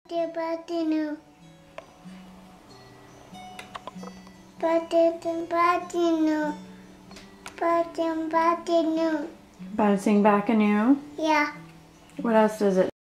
Batinu. Batinu. Batinu. About to sing back anew? Yeah. What else does it